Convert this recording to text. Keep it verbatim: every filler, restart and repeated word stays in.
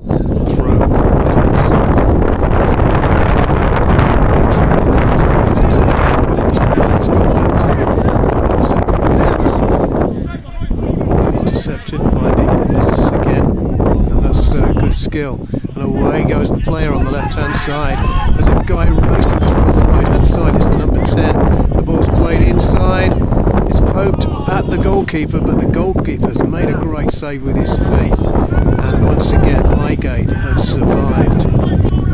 Throw on the right-hand side. To take Williams round. It's gone back to one of the central defence. Intercepted by the visitors again, and that's uh, good skill. And away goes the player on the left-hand side. There's a guy racing through on the right-hand side. It's the number ten. The ball's played inside. It's poked at the goalkeeper, but the goalkeeper's made a great save with his feet. And once again, Highgate have survived.